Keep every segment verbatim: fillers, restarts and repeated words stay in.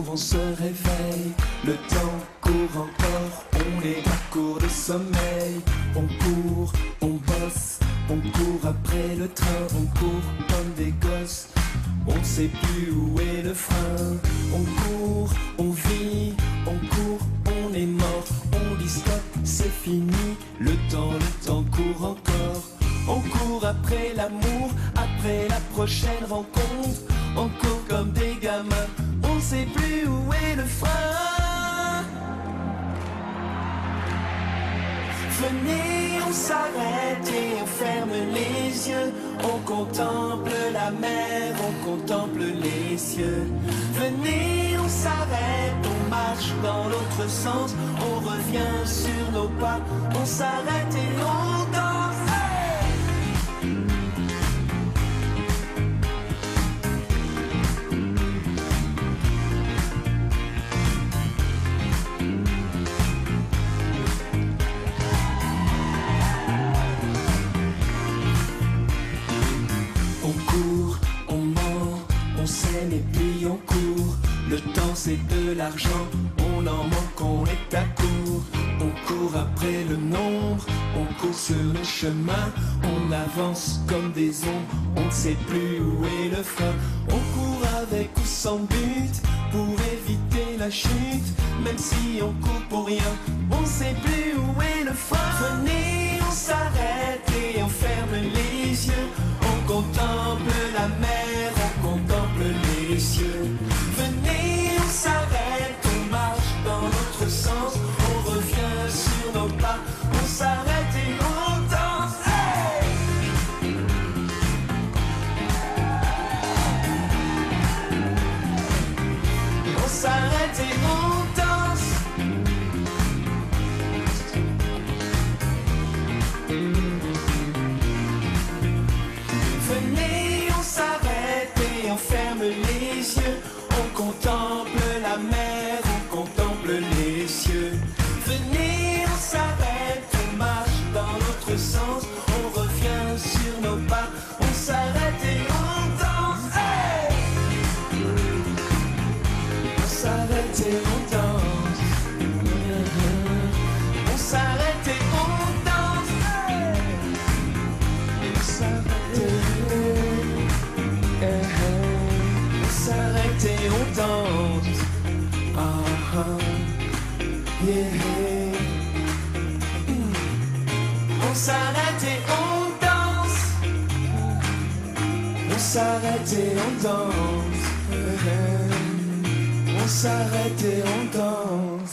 on se réveille, le temps court encore, on est à court de sommeil. On court, on bosse, on court après le train, on court comme des gosses, on ne sait plus où est le frein. On court, on vit, on court, on est mort, on dit stop, c'est fini, le temps, le temps court encore. On court après l'amour, après la prochaine rencontre, on court comme des gamins, on ne sait plus où est le frein. Venez, on s'arrête et on ferme les yeux, on contemple la mer, on contemple les cieux. Venez, on s'arrête, on marche dans l'autre sens, on revient sur nos pas, on s'arrête et on danse. Et puis on court, le temps c'est de l'argent, on en manque, on est à court. On court après le nombre, on court sur le chemin, on avance comme des ombres, on ne sait plus où est le frein. On court avec ou sans but, pour éviter la chute, même si on court pour rien, on ne sait plus où est le frein. Venez, on s'arrête et on ferme les yeux, on contemple la mer, on contemple les cieux. Venez, on s'arrête, on marche dans l'autre sens, on revient sur nos pas, on s'arrête et on danse. Hey! On s'arrête et on danse. Venez, on s'arrête et on ferme les yeux, on contemple la mer, on contemple les cieux. Venez, on s'arrête, on marche dans l'autre sens, on revient sur nos pas, on s'arrête et on danse. Hey! On s'arrête et on danse. On s'arrête et on danse. Hey! On s'arrête et on s'arrête et on danse. Ah ah, yeah. Mm. On s'arrête et on danse. On s'arrête et on danse. On s'arrête et on danse.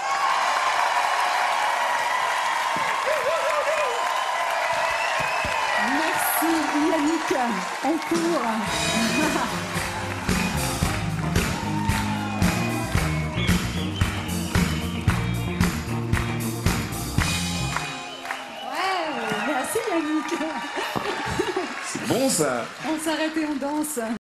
Merci Yannick, on court. Ouais, merci Yannick. C'est bon ça. On s'arrête et on danse.